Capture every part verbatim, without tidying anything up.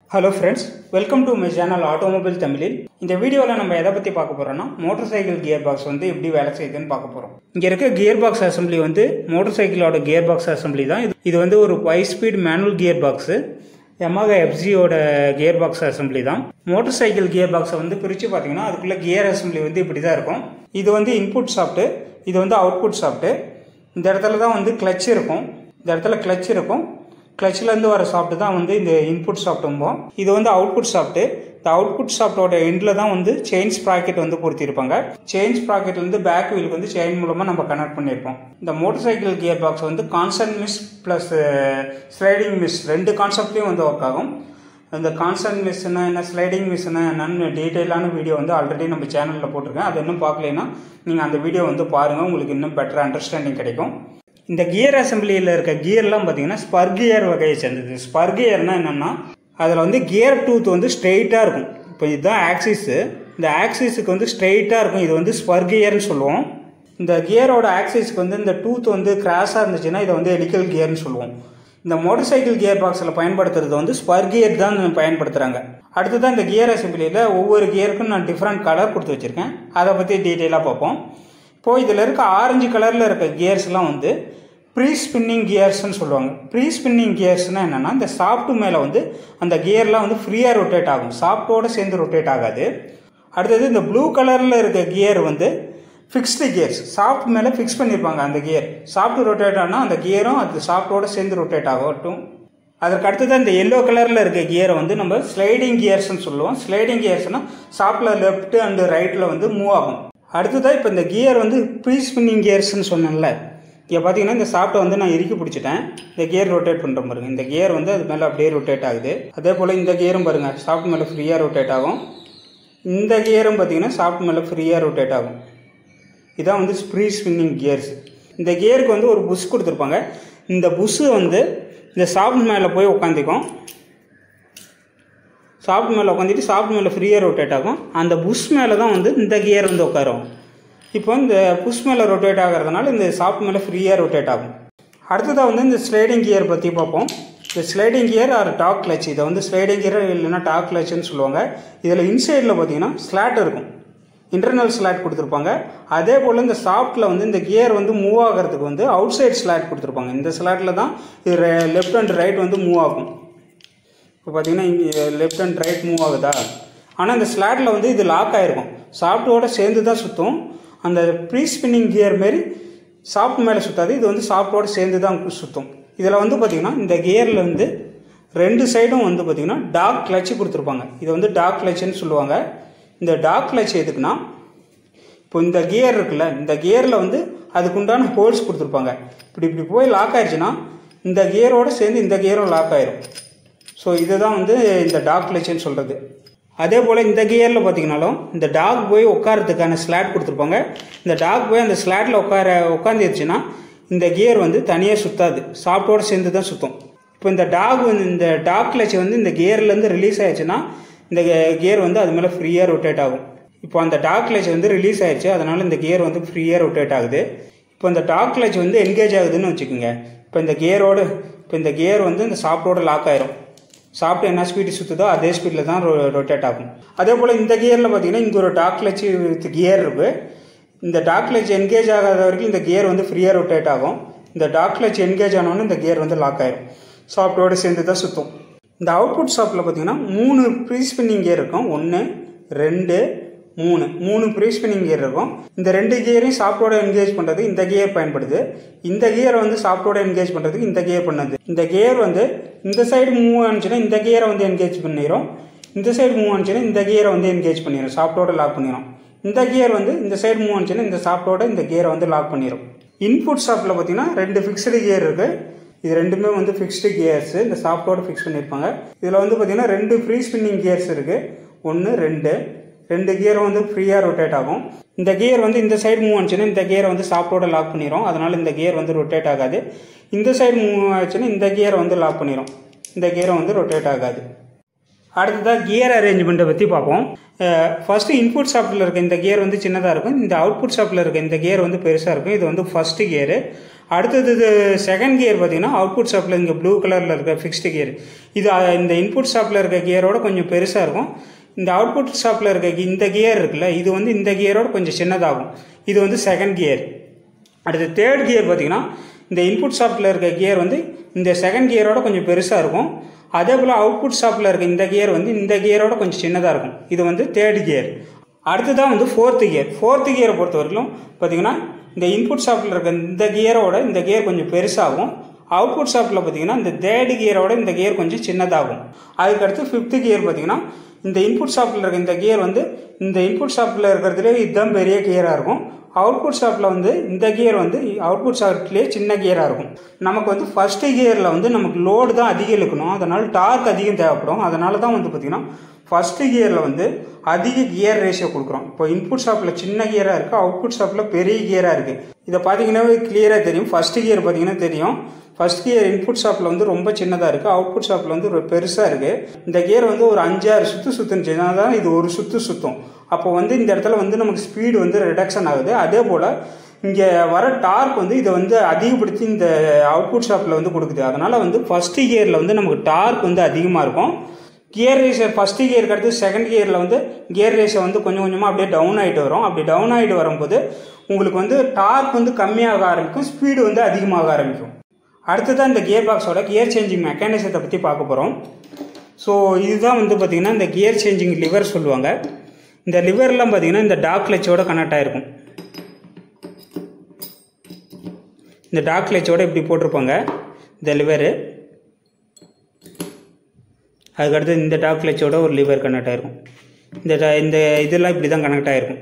Hello friends, welcome to my channel Automobile Tamil. இந்த வீடியோல நம்ம எதை பத்தி பார்க்க போறோம்னா மோட்டார் சைக்கிள் கியர் பாக்ஸ் வந்து எப்படி வேலை செய்யுதுன்னு பார்க்க போறோம். இங்க இருக்க கியர் பாக்ஸ் அசெம்பிளி வந்து மோட்டார் சைக்கிளோட கியர் பாக்ஸ் அசெம்பிளி தான். இது வந்து ஒரு five speed manual gear box. Yamaha F Z ஓட கியர் பாக்ஸ் அசெம்பிளி தான். மோட்டார் சைக்கிள் கியர் பாக்ஸை வந்து பிரிச்சு பாத்தீங்கன்னா அதுக்குள்ள கியர் அசெம்பிளி வந்து இப்படி தான் இருக்கும். இது வந்து இன்புட் ஷாஃப்ட், இது வந்து அவுட்புட் ஷாஃப்ட். இந்த இடத்துல தான் வந்து கிளட்ச் இருக்கும். இந்த இடத்துல கிளட்ச் இருக்கும். கிளட்ச்லேருந்து வர சாஃப்ட் தான் வந்து இந்த இன்புட் சாஃப்ட்டும்போம். இது வந்து அவுட்புட் சாஃப்ட்டு. இந்த அவுட்புட் சாஃப்ட்டோட எண்டில் தான் வந்து செயின் ஸ்ப்ராக்கெட் வந்து பொருத்திருப்பாங்க. செயின் ஸ்ப்ராக்கெட்லேருந்து பேக் வீலுக்கு வந்து செயின் மூலமாக நம்ம கனெக்ட் பண்ணியிருப்போம். இந்த மோட்டார் சைக்கிள் கியர் பாக்ஸ் வந்து constant mesh plus sliding mesh ரெண்டு கான்செப்ட்லேயும் வந்து ஒர்க் ஆகும். இந்த கான்ஸ்டன்ட் மிஸ்னா என்ன, ஸ்லைடிங் மிஸ்னா என்னன்னு டீட்டெயிலான வீடியோ வந்து ஆல்ரெடி நம்ம சேனலில் போட்டிருக்கேன். அது இன்னும் பார்க்கலைன்னா நீங்கள் அந்த வீடியோ வந்து பாருங்கள், உங்களுக்கு இன்னும் பெட்டர் அண்டர்ஸ்டாண்டிங் கிடைக்கும். இந்த கியர் அசெம்பிளியில் இருக்க கியர்லாம் பார்த்தீங்கன்னா ஸ்பர் கியர் வகையை சேர்ந்தது. ஸ்பர் கியர்னா என்னென்னா அதில் வந்து கியர் டூத் வந்து ஸ்ட்ரெயிட்டாக இருக்கும். இப்போ இதுதான் ஆக்சிஸு, இந்த ஆக்சிஸுக்கு வந்து ஸ்ட்ரெயிட்டாக இருக்கும். இது வந்து ஸ்பர் கியர்னு சொல்லுவோம். இந்த கியரோட ஆக்சிஸுக்கு வந்து இந்த டூத் வந்து கிராஸாக இருந்துச்சுன்னா இதை வந்து ஹெலிக்கல் கியர்னு சொல்லுவோம். இந்த மோட்டார் சைக்கிள் கியர் பாக்ஸில் பயன்படுத்துறது வந்து ஸ்பர் கியர் தான் பயன்படுத்துகிறாங்க. அடுத்ததான் இந்த கியர் அசெம்பிளியில் ஒவ்வொரு கியருக்கும் நான் டிஃப்ரெண்ட் கலர் கொடுத்து வச்சுருக்கேன். அதை பற்றி டீட்டெயிலாக பார்ப்போம். இப்போது இதில் இருக்க ஆரஞ்சு கலரில் இருக்க கியர்ஸ்லாம் வந்து ப்ரீ ஸ்பின்னிங் கியர்ஸ்ன்னு சொல்லுவாங்க. ப்ரீ ஸ்பின்னிங் கியர்ஸ்னால் என்னென்னா இந்த சாஃப்ட்டு மேலே வந்து அந்த கியர்லாம் வந்து ஃப்ரீயாக ரொட்டேட் ஆகும், சாஃப்ட்டோடு சேர்ந்து ரொட்டேட் ஆகாது. அடுத்தது இந்த ப்ளூ கலரில் இருக்க கியர் வந்து ஃபிக்ஸ்டு கியர்ஸ், சாஃப்ட் மேலே ஃபிக்ஸ் பண்ணியிருப்பாங்க. அந்த கியர் சாஃப்ட் ரொட்டேட் ஆனால் அந்த கியரும் அது சாஃப்ட்டோடு சேர்ந்து ரொட்டேட் ஆகட்டும். அதற்கு அடுத்தது இந்த எல்லோ கலரில் இருக்க கியரை வந்து நம்ம ஸ்லைடிங் கியர்ஸ்ன்னு சொல்லுவோம். ஸ்லைடிங் கியர்ஸ்னால் சாஃப்ட்டில் லெஃப்ட் அண்டு ரைட்டில் வந்து மூவ் ஆகும். அடுத்ததாக இப்போ இந்த கியர் வந்து ப்ரீ ஸ்பின்னிங் கியர்ஸ்ன்னு சொன்னேன்ல, இங்கே பார்த்தீங்கன்னா இந்த சாஃப்ட்டை வந்து நான் இறுக்கி பிடிச்சிட்டேன். இந்த கியர் ரொட்டேட் பண்ணுற பாருங்க, இந்த கியர் வந்து அது மேலே அப்படியே ரொட்டேட் ஆகுது. அதே போல் இந்த கியரும் பாருங்கள் சாஃப்ட் மேலே ஃப்ரீயாக ரொட்டேட் ஆகும். இந்த கியரும் பார்த்தீங்கன்னா சாஃப்ட் மேலே ஃப்ரீயாக ரொட்டேட் ஆகும். இதான் வந்து ப்ரீ ஸ்பின்னிங் கியர்ஸ். இந்த கியருக்கு வந்து ஒரு புஷ் கொடுத்துருப்பாங்க. இந்த புஷ்ஷு வந்து இந்த சாஃப்ட் மேலே போய் உட்காந்துக்கும். சாஃப்ட் மேலே உட்காந்துட்டு சாஃப்ட் மேலே ஃப்ரீயாக ரொட்டேட் ஆகும். அந்த புஷ் மேலே தான் வந்து இந்த கியர் வந்து உட்காரும். இப்போ இந்த புஷ் மேலே ரொட்டேட் ஆகிறதுனால இந்த சாஃப்ட் மேலே ஃப்ரீயாக ரொட்டேட் ஆகும். அடுத்ததாக வந்து இந்த ஸ்லைடிங் கியர் பற்றி பார்ப்போம். இந்த sliding gear or dog clutch, இதை வந்து ஸ்லைடிங் கியர் இல்லைன்னா டாக் கிளச்சுன்னு சொல்லுவாங்க. இதில் இன்சைடில் பார்த்தீங்கன்னா ஸ்லாட் இருக்கும், இன்டர்னல் ஸ்லாட் கொடுத்துருப்பாங்க. அதே போல் இந்த சாஃப்ட்டில் வந்து இந்த கியர் வந்து மூவ் ஆகிறதுக்கு வந்து அவுட் சைட் ஸ்லாட் கொடுத்துருப்பாங்க. இந்த ஸ்லாட்டில் தான் இது லெஃப்ட் அண்ட் ரைட் வந்து மூவ் ஆகும். இப்போ பார்த்தீங்கன்னா இங்கே லெஃப்ட் அண்ட் ரைட் மூவ் ஆகுதா, ஆனால் இந்த ஸ்லாட்டில் வந்து இது லாக் ஆகிருக்கும், சாஃப்ட்டோடு சேர்ந்து தான் சுற்றும். அந்த ப்ரீ ஸ்பின்னிங் கியர் மாரி சாஃப்ட் மேலே சுற்றாது, இது வந்து சாஃப்ட்டோடு சேர்ந்து தான் சுற்றும். இதில் வந்து பார்த்திங்கன்னா இந்த கியரில் வந்து ரெண்டு சைடும் வந்து பார்த்திங்கன்னா டாக் கிளச்சு கொடுத்துருப்பாங்க. இதை வந்து டாக் கிளச்சுன்னு சொல்லுவாங்க. இந்த டாக் கிளச் எதுக்குன்னா, இப்போ இந்த கியர் இருக்குல்ல, இந்த கியரில் வந்து அதுக்குண்டான ஹோல்ஸ் கொடுத்துருப்பாங்க. இப்படி இப்படி போய் லாக் ஆயிடுச்சுன்னா இந்த கியரோடு சேர்ந்து இந்த கியரும் லாக் ஆயிரும். ஸோ இதுதான் வந்து இந்த டாக் கிளச்சுன்னு சொல்கிறது. அதே போல் இந்த கியரில் பார்த்தீங்கன்னாலும் இந்த டாக் போய் உட்காரத்துக்கான ஸ்லாட் கொடுத்துருப்பாங்க. இந்த டாக் போய் அந்த ஸ்லாட்டில் உட்கார உட்காந்துருச்சுன்னா இந்த கியர் வந்து தனியாக சுற்றாது, சாஃப்ட்டோடு சேர்ந்து தான் சுற்றும். இப்போ இந்த டாக் வந்து இந்த டாக் கிளச் வந்து இந்த கியர்லேருந்து ரிலீஸ் ஆயிடுச்சுன்னா இந்த கியர் வந்து அது மேலே ஃப்ரீயாக ரொட்டேட் ஆகும். இப்போ அந்த டாக் கிளச் வந்து ரிலீஸ் ஆயிடுச்சு, அதனால் இந்த கியர் வந்து ஃப்ரீயாக ரொட்டேட் ஆகுது. இப்போ இந்த டாக் கிளச் வந்து என்கேஜ் ஆகுதுன்னு வச்சுக்கோங்க. இப்போ இந்த கியரோடு இப்போ இந்த கியர் வந்து இந்த சாஃப்ட்டோட லாக் ஆயிரும். சாஃப்ட் என்ன ஸ்பீடு சுற்றுதோ அதே ஸ்பீடில் தான் ரொ ரொட்டேட் ஆகும். அதே போல் இந்த கியரில் பார்த்தீங்கன்னா இங்கே ஒரு டாக் கிளச் வித் கியர் இருக்குது. இந்த டாக் கிளச் என்கேஜ் ஆகாத வரைக்கும் இந்த கியர் வந்து ஃப்ரீயாக ரொட்டேட் ஆகும். இந்த டாக் கிளச் என்கேஜ் ஆனோன்னு இந்த கியர் வந்து லாக் ஆயிரும், சாஃப்ட்டோடு சேர்ந்து தான் சுற்றும். இந்த அவுட்புட் சாஃப்ட்டில் பார்த்தீங்கன்னா மூணு ப்ரீ ஸ்பின்னிங் கியர் இருக்கும். ஒன்று ரெண்டு மூணு மூணு ப்ரீ ஸ்பின்னிங் கியர் இருக்கும். இந்த ரெண்டு கியரையும் சாஃப்ட்டோட என்கேஜ் பண்ணுறது இந்த கியர் பயன்படுது. இந்த கியரை வந்து சாஃப்ட்டோட என்கேஜ் பண்ணுறதுக்கு இந்த கியர் பண்ணுது. இந்த கியர் வந்து இந்த சைடு மூவ் ஆனிச்சுன்னா இந்த கியரை வந்து என்கேஜ் பண்ணிடும், இந்த சைடு மூவ் ஆனிச்சுன்னா இந்த கியரை வந்து என்கேஜ் பண்ணிடும், சாஃப்ட்டோட லாக் பண்ணிடும். இந்த கியர் வந்து இந்த சைடு மூவ் ஆனிச்சுன்னா இந்த சாஃப்ட்டோட இந்த கியரை வந்து லாக் பண்ணிடும். இன்புட் சாஃப்ட்டில் பார்த்தீங்கன்னா ரெண்டு ஃபிக்ஸ்டு கியர் இருக்குது. இது ரெண்டுமே வந்து ஃபிக்ஸ்டு கியர்ஸ், இந்த சாஃப்ட்டோட ஃபிக்ஸ் பண்ணியிருப்பாங்க. இதில் வந்து பார்த்தீங்கன்னா ரெண்டு ஃப்ரீ ஸ்பின்னிங் கியர்ஸ் இருக்குது. ஒன்று ரெண்டு ரெண்டு கியரும் வந்து ஃப்ரீயாக ரொட்டேட் ஆகும். இந்த கியர் வந்து இந்த சைடு மூவ் ஆச்சுன்னா இந்த கியரை வந்து சாஃப்ட்டோட லாக் பண்ணிடும், அதனால் இந்த கியர் வந்து ரொட்டேட் ஆகாது. இந்த சைடு மூவ் ஆச்சுன்னா இந்த கியரை வந்து லாக் பண்ணிடும், இந்த கியரை வந்து ரொட்டேட் ஆகாது. அடுத்ததாக கியர் அரேஞ்ச்மெண்ட்டை பற்றி பார்ப்போம். ஃபஸ்ட்டு இன்புட் சாஃப்ட்டில் இருக்க இந்த கியர் வந்து சின்னதாக இருக்கும், இந்த அவுட்புட் சாஃப்ட்டில் இருக்க இந்த கியர் வந்து பெருசாக இருக்கும். இது வந்து ஃபஸ்ட்டு கியரு. அடுத்தது இது செகண்ட் கியர் பார்த்தீங்கன்னா அவுட்புட் ஷாப்பில் இங்கே ப்ளூ கலரில் இருக்க ஃபிக்ஸ்டு கியர். இது இந்த இன்புட் ஷாப்பில் இருக்க கியரோட கொஞ்சம் பெருசாக இருக்கும். இந்த அவுட்புட் ஷாப்பில் இருக்க இந்த கியர் இருக்குல்ல, இது வந்து இந்த கியரோட கொஞ்சம் சின்னதாகும். இது வந்து செகண்ட் கியர். அடுத்து தேர்ட் கியர் பார்த்தீங்கன்னா இந்த இன்புட் ஷாப்பில் இருக்க கியர் வந்து இந்த செகண்ட் கியரோட கொஞ்சம் பெருசாக இருக்கும். அதே போல் அவுட்புட் ஷாப்பில் இருக்க இந்த கியர் வந்து இந்த கியரோட கொஞ்சம் சின்னதாக இருக்கும். இது வந்து தேர்ட் கியர். அடுத்ததான் வந்து ஃபோர்த்து கியர். ஃபோர்த்து கியரை பொறுத்த வரைக்கும் பார்த்தீங்கன்னா இந்த இன்புட் ஷாப்பில் இருக்க இந்த கியரோட இந்த கியர் கொஞ்சம் பெருசாகும். அவுட்புட் ஷாப்பில் பார்த்தீங்கன்னா இந்த தேர்ட் கியரோட இந்த கியர் கொஞ்சம் சின்னதாகும். அதுக்கடுத்து ஃபிஃப்த்து கியர் பார்த்தீங்கன்னா இந்த இன்புட் ஷாப்பில் இருக்க இந்த கியர் வந்து இந்த இன்புட் ஷாப்பில் இருக்கிறதுலே இதுதான் பெரிய கியராக இருக்கும். அவுட்புட் ஷாப்பில் வந்து இந்த கியர் வந்து அவுட்புட் ஷாப்லேயே சின்ன கியராக இருக்கும். நமக்கு வந்து ஃபஸ்ட்டு கியரில் வந்து நமக்கு லோடு தான் அதிகம் இழுக்கணும், அதனால் டார்க் அதிகம் தேவைப்படும். அதனால தான் வந்து பார்த்திங்கன்னா ஃபஸ்ட்டு கியரில் வந்து அதிக கியர் ரேஷியோ கொடுக்குறோம். இப்போ இன்புட் ஷாப்பில் சின்ன கியராக இருக்குது, அவுட்புட் ஷாப்பில் பெரிய கியராக இருக்குது. இதை பார்த்தீங்கன்னாவே கிளியராக தெரியும். ஃபஸ்ட்டு கியர் பார்த்தீங்கன்னா தெரியும். ஃபஸ்ட் கியர் இன்புட் ஷாப்பில் வந்து ரொம்ப சின்னதாக இருக்குது, அவுட்புட் ஷாப்பில் வந்து ஒரு பெருசாக இருக்குது. இந்த கியர் வந்து ஒரு அஞ்சாறு சுற்று சுற்றுனுச்சு, தான் இது ஒரு சுற்று சுற்றும். அப்போ வந்து இந்த இடத்துல வந்து நமக்கு ஸ்பீடு வந்து ரிடக்ஷன் ஆகுது. அதே போல் இங்கே வர டார்க் வந்து இதை வந்து அதிகப்படுத்தி இந்த அவுட்புட் ஷாப்பில் வந்து கொடுக்குது. அதனால் வந்து ஃபஸ்ட்டு கியரில் வந்து நமக்கு டார்க் வந்து அதிகமாக இருக்கும். கியர் ரேஷியோ ஃபஸ்ட்டு கியருக்கு அடுத்து செகண்ட் கியரில் வந்து கியர் ரேஷியோ வந்து கொஞ்சம் கொஞ்சமாக அப்படியே டவுன் ஆகிட்டு வரும். அப்படி டவுன் ஆகிட்டு வரும்போது உங்களுக்கு வந்து டார்க் வந்து கம்மியாக ஆரம்பிக்கும், ஸ்பீடு வந்து அதிகமாக ஆரம்பிக்கும். அடுத்ததான் இந்த கியர் பாக்ஸோட கியர் சேஞ்சிங் மெக்கானிசத்தை பற்றி பார்க்க போகிறோம். ஸோ இதுதான் வந்து பார்த்திங்கன்னா இந்த கியர் சேஞ்சிங் லிவர் சொல்லுவாங்க. இந்த லிவர்லாம் பார்த்திங்கன்னா இந்த டாக் கிளச்சோட கனெக்ட் ஆகிருக்கும். இந்த டாக் கிளச்சோட இப்படி போட்டிருப்பாங்க இந்த லிவரு. அதுக்கடுத்து இந்த டாக் கிளச்சோட ஒரு லிவர் கனெக்ட் ஆகிருக்கும். இந்த இந்த இதெல்லாம் இப்படி தான் கனெக்ட் ஆகிருக்கும்.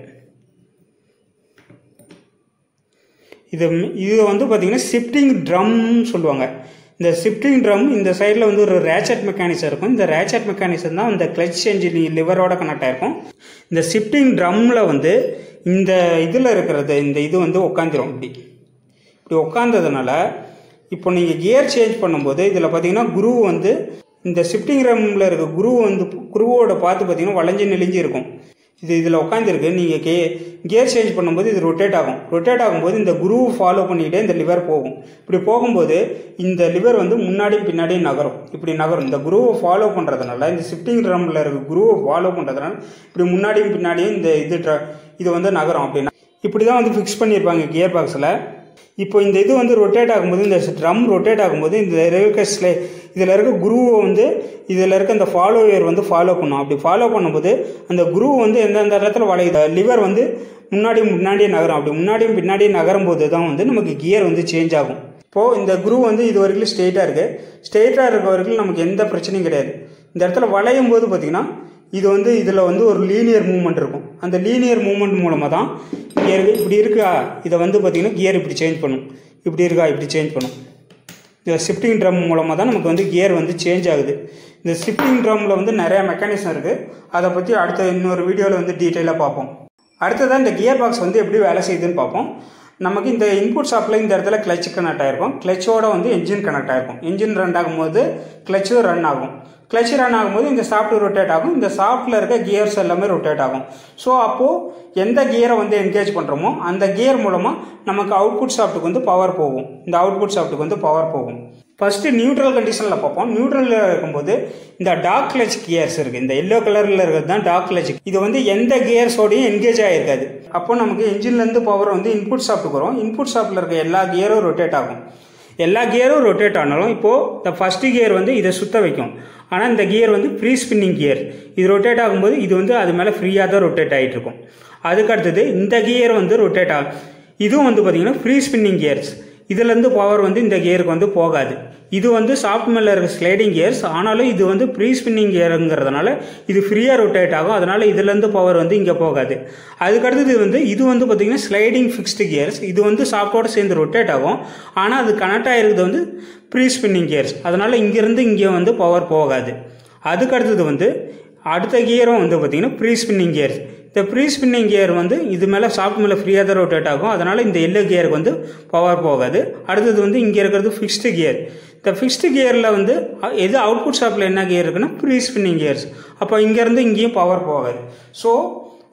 இது இது வந்து பார்த்திங்கன்னா ஷிஃப்டிங் ட்ரம் சொல்லுவாங்க. இந்த ஷிஃப்டிங் ட்ரம் இந்த சைடில் வந்து ஒரு ரேச்சட் மெக்கானிசம் இருக்கும். இந்த ரேச்சட் மெக்கானிசம் தான் இந்த கிளச் சேஞ்ச் லிவரோட கனெக்ட் ஆகிருக்கும். இந்த ஷிஃப்டிங் ட்ரம்மில் வந்து இந்த இதில் இருக்கிறது இந்த இது வந்து உட்காந்துரும். இப்படி இப்படி உட்காந்ததுனால இப்போ நீங்கள் கியர் சேஞ்ச் பண்ணும்போது இதில் பார்த்தீங்கன்னா குரு வந்து இந்த ஷிஃப்டிங் ட்ரம்மில் இருக்க குரு வந்து குருவோட பார்த்து பார்த்தீங்கன்னா வளைஞ்சு நெளிஞ்சு இருக்கும். இது இதில் உட்காந்துருக்கு. நீங்கள் கே கியர் சேஞ்ச் பண்ணும்போது இது ரொட்டேட் ஆகும். ரொட்டேட் ஆகும்போது இந்த குருவை ஃபாலோ பண்ணிக்கிட்டே இந்த லிவர் போகும். இப்படி போகும்போது இந்த லிவர் வந்து முன்னாடியும் பின்னாடியும் நகரும். இப்படி நகரும். இந்த குருவை ஃபாலோ பண்ணுறதுனால இந்த ஷிஃப்டிங் ட்ரம்மில் இருக்க குருவை ஃபாலோ பண்ணுறதுனால இப்படி முன்னாடியும் பின்னாடியும் இந்த இது இது வந்து நகரும். அப்படின்னா இப்படி தான் வந்து ஃபிக்ஸ் பண்ணியிருப்பாங்க கியர் பாக்ஸில். இப்போ இந்த இது வந்து ரொட்டேட் ஆகும்போது இந்த ட்ரம் ரொட்டேட் ஆகும்போது இந்த இருக்க இதில் இருக்க குருவை வந்து இதில் இருக்க இந்த ஃபாலோவர் வந்து ஃபாலோ பண்ணும். அப்படி ஃபாலோ பண்ணும்போது அந்த குரு வந்து எந்தெந்த இடத்துல வளையுது லிவர் வந்து முன்னாடியும் முன்னாடியே நகரும். அப்படி முன்னாடியும் பின்னாடியும் நகரும் போது தான் வந்து நமக்கு கியர் வந்து சேஞ்ச் ஆகும். இப்போது இந்த குரு வந்து இது வரைக்கும் ஸ்ட்ரெயிட்டாக இருக்குது. ஸ்ட்ரெயிட்டாக இருக்க வரைக்கும் நமக்கு எந்த பிரச்சனையும் கிடையாது. இந்த இடத்துல வளையும் போது பார்த்திங்கன்னா இது வந்து இதில் வந்து ஒரு லீனியர் மூவ்மெண்ட் இருக்கும். அந்த லீனியர் மூவ்மெண்ட் மூலமாக தான் கியர் இப்படி இருக்கா இதை வந்து பார்த்திங்கன்னா கியர் இப்படி சேஞ்ச் பண்ணும். இப்படி இருக்கா இப்படி சேஞ்ச் பண்ணும். இந்த ஷிஃப்டிங் ட்ரம் மூலமாக தான் நமக்கு வந்து கியர் வந்து சேஞ்ச் ஆகுது. இந்த ஷிஃப்டிங் ட்ரம்மில் வந்து நிறையா மெக்கானிசம் இருக்குது. அதை பற்றி அடுத்த இன்னொரு வீடியோவில் வந்து டீட்டெயிலாக பார்ப்போம். அடுத்ததான் இந்த கியர் பாக்ஸ் வந்து எப்படி வேலை செய்யுதுன்னு பார்ப்போம். நமக்கு இந்த இன்புட் ஷாப்பில் இந்த இடத்துல கிளச் கனெக்ட் ஆகிருக்கும். கிளச்சோட வந்து என்ஜின் கனெக்ட் ஆகிருக்கும். என்ஜின் ரன் ஆகும்போது கிளச்சும் ரன் ஆகும். கிளச் ரன் ஆகும்போது இந்த சாஃப்ட் ரொட்டேட் ஆகும். இந்த சாஃப்ட்டில் இருக்க கியர்ஸ் எல்லாமே ரொட்டேட் ஆகும். ஸோ அப்போது எந்த கியரை வந்து என்கேஜ் பண்ணுறோமோ அந்த கியர் மூலமாக நமக்கு அவுட்புட் ஷாஃப்ட்டுக்கு வந்து பவர் போகும். இந்த அவுட்புட் ஷாஃப்ட்டுக்கு வந்து பவர் போகும். ஃபஸ்ட்டு நியூட்ரல் கண்டிஷனில் பார்ப்போம். நியூட்ரலில் இருக்கும்போது இந்த டாக் கிளச் கியர்ஸ் இருக்குது. இந்த எல்லோ கலரில் இருக்கிறது தான் டாக் கிளச். இது வந்து எந்த கியர்ஸோடையும் என்கேஜ் ஆகிருக்காது. அப்போ நமக்கு என்ஜின்லேருந்து பவர் வந்து இன்புட் ஷாஃப்ட்டுக்கு வரும். இன்புட் ஷாஃப்ட்டில் இருக்க எல்லா கியரும் ரொட்டேட் ஆகும். எல்லா கியரும் ரொட்டேட் ஆனாலும் இப்போது இந்த ஃபஸ்ட்டு கியர் வந்து இதை சுற்ற வைக்கும். ஆனால் இந்த கியர் வந்து ஃப்ரீ ஸ்பின்னிங் கியர். இது ரொட்டேட் ஆகும்போது இது வந்து அது மேலே ஃப்ரீயாக தான் ரொட்டேட் ஆகிட்டு இருக்கும். அதுக்கு அடுத்தது இந்த கியர் வந்து ரொட்டேட் ஆகும். இதுவும் வந்து பார்த்திங்கன்னா ஃப்ரீ ஸ்பின்னிங் கியர்ஸ். இதுலேருந்து பவர் வந்து இந்த கியருக்கு வந்து போகாது. இது வந்து சாஃப்ட் மேலே இருக்க ஸ்லைடிங் கியர்ஸ். ஆனாலும் இது வந்து ப்ரீ ஸ்பின்னிங் கியருங்கிறதுனால இது ஃப்ரீயாக ரொட்டேட் ஆகும். அதனால் இதுலேருந்து பவர் வந்து இங்கே போகாது. அதுக்கடுத்தது வந்து இது வந்து பார்த்திங்கன்னா ஸ்லைடிங் ஃபிக்ஸ்டு கியர்ஸ். இது வந்து சாஃப்டோடு சேர்ந்து ரொட்டேட் ஆகும். ஆனால் அது கனெக்ட் ஆகிருக்கிறது வந்து ப்ரீ ஸ்பின்னிங் கியர்ஸ். அதனால் இங்கேருந்து இங்கே வந்து பவர் போகாது. அதுக்கடுத்தது வந்து அடுத்த கியரும் வந்து பார்த்திங்கன்னா ப்ரீ ஸ்பின்னிங் கியர்ஸ். இந்த ப்ரீ ஸ்பின்னிங் கியர் வந்து இது மேலே சாஃப்ட் மேலே ஃப்ரீயாக தான் ரொட்டேட் ஆகும். அதனால் இந்த எல்லோ கியருக்கு வந்து பவர் போகாது. அடுத்தது வந்து இங்கே இருக்கிறது ஃபிக்ஸ்டு கியர். இந்த ஃபிக்ஸ்டு கியரில் வந்து எது அவுட்புட் ஷாப்பில் என்ன கியர் இருக்குன்னா ப்ரீ ஸ்பின்னிங் கியர்ஸ். அப்போ இங்கேருந்து இங்கேயும் பவர் போகாது. ஸோ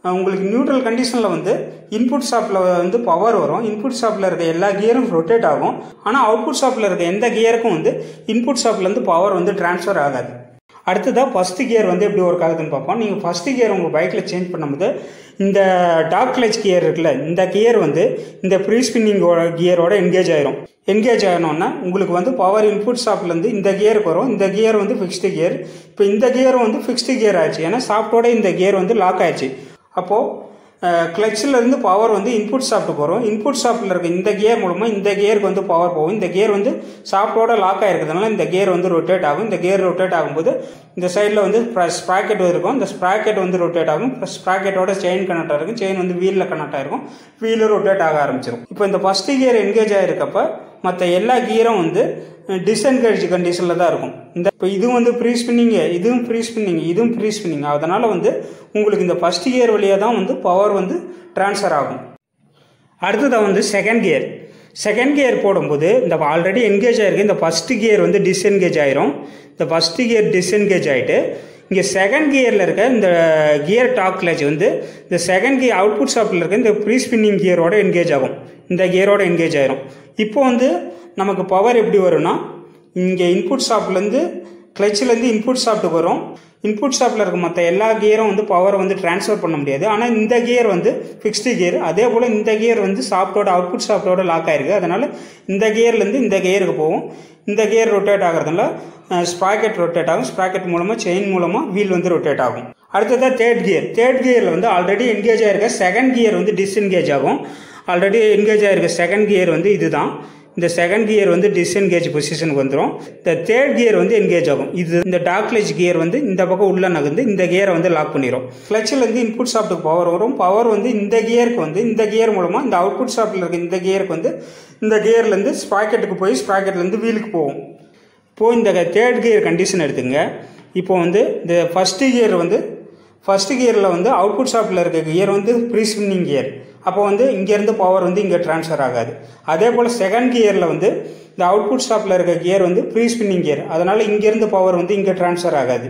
உங்களுக்கு நியூட்ரல் கண்டிஷனில் வந்து இன்புட் ஷாப்பில் வந்து பவர் வரும். இன்புட் ஷாப்பில் இருக்க எல்லா கியரும் ரொட்டேட் ஆகும். ஆனால் அவுட்புட் ஷாப்பில் இருக்க எந்த கியருக்கும் வந்து இன்புட் ஷாப்லேருந்து பவர் வந்து டிரான்ஸ்ஃபர் ஆகாது. அடுத்ததாக ஃபஸ்ட்டு கியர் வந்து எப்படி ஒர்க் ஆகுதுன்னு பார்ப்போம். நீங்கள் ஃபஸ்ட்டு கியர் உங்கள் பைக்கில் சேஞ்ச் பண்ணும்போது இந்த டாக் கிளச் கியர் இருக்குல்ல, இந்த கியர் வந்து இந்த ஃப்ரீ ஸ்பின்னிங் கியரோட என்கேஜ் ஆயிரும். என்கேஜ் ஆகணும்னா உங்களுக்கு வந்து பவர் இன்புட் ஷாப்லேருந்து இந்த கியருக்கு வரும். இந்த கியர் வந்து ஃபிக்ஸ்டு கியர். இப்போ இந்த கியரும் வந்து ஃபிக்ஸ்டு கியர் ஆயிடுச்சு. ஏன்னா ஷாப்டோட இந்த கியர் வந்து லாக் ஆயிடுச்சு. அப்போது கிளச்சில் இருந்து பவர் வந்து இன்புட் ஷாப்ட்டுக்கு வரும். இன்புட் ஷாப்பில் இருக்க இந்த கியர் மூலமாக இந்த கியருக்கு வந்து பவர் போகும். இந்த கியர் வந்து ஷாப்டோட லாக் ஆகிருக்கிறதுனால இந்த கியர் வந்து ரொட்டேட் ஆகும். இந்த கியர் ரொட்டேட் ஆகும்போது இந்த சைடில் வந்து ஸ்ப்ராக்கெட் இருக்கும். இந்த ஸ்ப்ராக்கெட் வந்து ரொட்டேட் ஆகும். ஸ்ப்ராக்கெட்டோட செயின் கனெக்ட் ஆகிருக்கும். செயின் வந்து வீலில் கனெக்ட் ஆகிருக்கும். வீலும் ரொட்டேட் ஆக ஆரம்பிச்சிடும். இப்போ இந்த ஃபஸ்ட்டு கியர் என்கேஜ் ஆகிருக்கப்ப மற்ற எல்லா கியரும் வந்து டிஸ்என்கேஜ் கண்டிஷனில் தான் இருக்கும். இந்த இப்போ இதுவும் வந்து ஃப்ரீ ஸ்பின்னிங்கு, இதுவும் ஃப்ரீ ஸ்பின்னிங், இதுவும் ஃப்ரீ ஸ்பின்னிங். அதனால் வந்து உங்களுக்கு இந்த ஃபஸ்ட் கியர் வழியாக தான் வந்து பவர் வந்து ட்ரான்ஸ்ஃபர் ஆகும். அடுத்ததாக வந்து செகண்ட் கியர். செகண்ட் கியர் போடும்போது இந்த ஆல்ரெடி என்கேஜ் ஆகிருக்கு. இந்த ஃபஸ்ட்டு கியர் வந்து டிஸ்என்கேஜ் ஆயிரும். இந்த ஃபஸ்ட்டு கியர் டிஸ்என்கேஜ் ஆகிட்டு இங்கே செகண்ட் கியரில் இருக்க இந்த கியர் டாக் கிளச் வந்து இந்த செகண்ட் கியர் அவுட்புட் ஷாப்பில் இருக்க இந்த ஃப்ரீ ஸ்பின்னிங் கியரோட என்கேஜ் ஆகும். இந்த கியரோட என்கேஜ் ஆயிரும். இப்போ வந்து நமக்கு பவர் எப்படி வரும்னா, இங்கே இன்புட் ஷாப்லேருந்து கிளச்சிலேருந்து இன்புட் ஷாப்ட்டுக்கு வரும். இன்புட் ஷாப்பில் இருக்க மற்ற எல்லா கியரும் வந்து பவரை வந்து டிரான்ஸ்ஃபர் பண்ண முடியாது. ஆனால் இந்த கியர் வந்து ஃபிக்ஸ்டு கியர். அதே போல் இந்த கியர் வந்து ஷாப்டோட அவுட்புட் ஷாப்டோட லாக் ஆகிருக்கு. அதனால் இந்த கியர்லேருந்து இந்த கியருக்கு போகும். இந்த கியர் ரொட்டேட் ஆகிறதுனால ஸ்ப்ராக்கெட் ரொட்டேட் ஆகும். ஸ்ப்ராக்கெட் மூலமாக செயின் மூலமாக வீல் வந்து ரொட்டேட் ஆகும். அடுத்ததாக தேர்ட் கியர். தேர்ட் கியரில் வந்து ஆல்ரெடி என்கேஜ் ஆகிருக்க செகண்ட் கியர் வந்து டிஸ்என்கேஜ் ஆகும். ஆல்ரெடி என்கேஜ் ஆகிருக்க செகண்ட் கியர் வந்து இதுதான். இந்த செகண்ட் கியர் வந்து டிஸ்என்கேஜ் பொசிஷனுக்கு வந்துடும். இந்த தேர்ட் கியர் வந்து என்கேஜ் ஆகும். இது இந்த டாக் கிளச் கியர் வந்து இந்த பக்கம் உள்ள நகர்ந்து இந்த கியரை வந்து லாக் பண்ணிடும். கிளச்சிலேருந்து இன்புட் ஷாப்ட்டுக்கு பவர் வரும். பவர் வந்து இந்த கியருக்கு வந்து இந்த கியர் மூலமாக இந்த அவுட்புட் ஷாப்பில் இருக்க இந்த கியருக்கு வந்து இந்த கியர்லேருந்து ஸ்ப்ராக்கெட்டுக்கு போய் ஸ்ப்ராக்கெட்லேருந்து வீலுக்கு போகும். இப்போது இந்த தேர்ட் கியர் கண்டிஷன் எடுத்துங்க. இப்போ வந்து இந்த ஃபஸ்ட்டு கியர் வந்து ஃபஸ்ட்டு கியரில் வந்து அவுட்புட் ஷாப்பில் இருக்க கியர் வந்து ஃப்ரீ ஸ்பின்னிங் கியர். அப்போ வந்து இங்கேருந்து பவர் வந்து இங்கே ட்ரான்ஸ்ஃபர் ஆகாது. அதே போல் செகண்ட் கியரில் வந்து இந்த அவுட்புட் ஷாப்பில் இருக்க கியர் வந்து ஃப்ரீ ஸ்பின்னிங் கியர். அதனால் இங்கேருந்து பவர் வந்து இங்கே ட்ரான்ஸ்ஃபர் ஆகாது.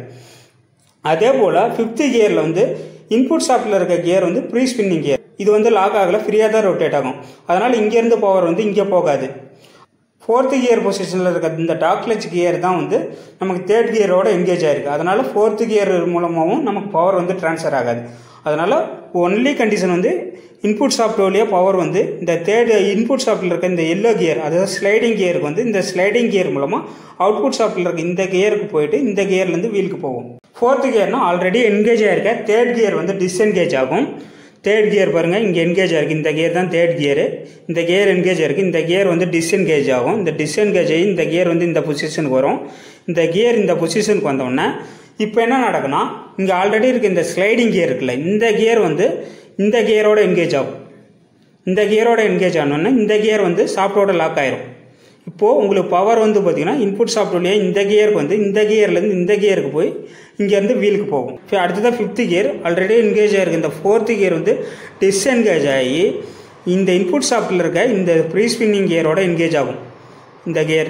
அதே போல் ஃபிஃப்த்து கியரில் வந்து இன்புட் ஷாப்பில் இருக்க கியர் வந்து ஃப்ரீ ஸ்பின்னிங் கியர். இது வந்து லாக் ஆகலை, ஃப்ரீயாக தான் ரொட்டேட் ஆகும். அதனால் இங்கேருந்து பவர் வந்து இங்கே போகாது. ஃபோர்த்து கியர் பொசிஷனில் இருக்க இந்த டாக் கிளச் கியர் தான் வந்து நமக்கு தேர்ட் கியரோட என்கேஜ் ஆகிருக்கு. அதனால் ஃபோர்த்து கியர் மூலமாகவும் நமக்கு பவர் வந்து ட்ரான்ஸ்ஃபர் ஆகாது. அதனால் ஒன்லி கண்டிஷன் வந்து இன்புட் ஷாப்ட் வழியாக பவர் வந்து இந்த தேர்டு இன்புட் ஷாப்பில் இருக்க இந்த எல்லோ கியர், அதாவது ஸ்லைடிங் கியருக்கு வந்து இந்த ஸ்லைடிங் கியர் மூலமாக அவுட்புட் ஷாப்பில் இருக்க இந்த கியருக்கு போயிட்டு இந்த கியர்லேருந்து வீலுக்கு போகும். ஃபோர்த்து கியர்னால் ஆல்ரெடி என்கேஜ் ஆகிருக்க தேர்ட் கியர் வந்து டிஸ்என்கேஜ் ஆகும். தேர்ட் கியர் பாருங்கள், இங்கே என்கேஜ் ஆகிருக்கு. இந்த கியர் தான் தேர்ட் கியரு. இந்த கியர் என்கேஜ் ஆகிருக்கு. இந்த கியர் வந்து டிஸ்என்கேஜ் ஆகும். இந்த டிஸ்என்கேஜ் ஆகி இந்த கியர் வந்து இந்த பொசிஷனுக்கு வரும். இந்த கியர் இந்த பொசிஷனுக்கு வந்தோடனே இப்போ என்ன நடக்குன்னா, இங்கே ஆல்ரெடி இருக்க இந்த ஸ்லைடிங் கியர் இருக்குல்ல, இந்த கியர் வந்து இந்த கியரோட என்கேஜ் ஆகும். இந்த கியரோட என்கேஜ் ஆனோடனே இந்த கியர் வந்து ஷாப்டோட லாக் ஆயிரும். இப்போது உங்களுக்கு பவர் வந்து பார்த்திங்கன்னா இன்புட் ஷாப்ட் வழியாக இந்த கியருக்கு வந்து இந்த கியர்லேருந்து இந்த கியருக்கு போய் இங்கேருந்து வீலுக்கு போகும். இப்போ அடுத்ததான் ஃபிஃப்த்து கியர் ஆல்ரெடி என்கேஜ் ஆகிருக்கு. இந்த ஃபோர்த்து கியர் வந்து டிஸ்என்கேஜ் ஆகி இந்த இன்புட் ஷாப்ட்டில் இருக்க இந்த ஃப்ரீ ஸ்பின்னிங் கியரோட என்கேஜ் ஆகும். இந்த கியர்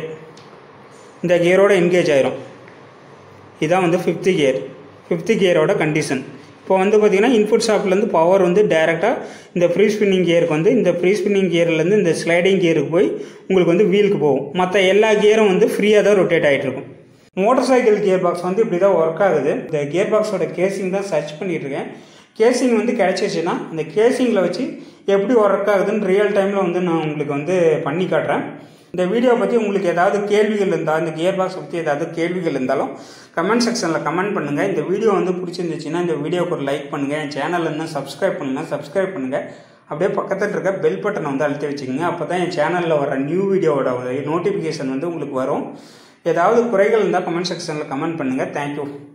இந்த கியரோட என்கேஜ் ஆகிரும். இதான் வந்து ஃபிஃப்த்து கியர். ஃபிஃப்த்து கியரோட கண்டிஷன். இப்போ வந்து பார்த்திங்கன்னா இன்புட் ஷாப்லேருந்து பவர் வந்து டைரெக்டாக இந்த ஃப்ரீ ஸ்பின்னிங் கியருக்கு வந்து இந்த ஃப்ரீ ஸ்பின்னிங் கியர்லேருந்து இந்த ஸ்லைடிங் கியருக்கு போய் உங்களுக்கு வந்து வீலுக்கு போகும். மற்ற எல்லா கியரும் வந்து ஃப்ரீயாக தான் ரொட்டேட் ஆகிட்டு இருக்கும். மோட்டர் சைக்கிள் கியர் பாக்ஸ் வந்து இப்படி தான் ஒர்க் ஆகுது. இந்த கியர் பாக்ஸோட கேசிங் தான் சர்ச் பண்ணிகிட்டு இருக்கேன். கேசிங் வந்து கிடச்சிச்சுன்னா இந்த கேசிங்கில் வச்சு எப்படி ஒர்க் ஆகுதுன்னு ரியல் டைமில் வந்து நான் உங்களுக்கு வந்து பண்ணி காட்டுறேன். இந்த வீடியோ பற்றி உங்களுக்கு ஏதாவது கேள்விகள் இருந்தால், இந்த கியர் பாக்ஸ் பற்றி ஏதாவது கேள்விகள் இருந்தாலும் கமெண்ட் செக்ஷனில் கமெண்ட் பண்ணுங்கள். இந்த வீடியோ வந்து பிடிச்சிருந்துச்சுன்னா இந்த வீடியோக்கு ஒரு லைக் பண்ணுங்கள். என் சேனல் இன்னும் சப்ஸ்கிரைப் பண்ணுங்கள். சப்ஸ்கிரைப் பண்ணுங்கள். அப்படியே பக்கத்தில் இருக்க பெல் பட்டனை வந்து அழுத்தி வச்சுக்கோங்க. அப்போ தான் என் சேனலில் வர நியூ வீடியோவோட நோட்டிஃபிகேஷன் வந்து உங்களுக்கு வரும். ஏதாவது குறைகள் இருந்தால் கமெண்ட் செக்ஷனில் கமெண்ட் பண்ணுங்கள். தேங்க்யூ.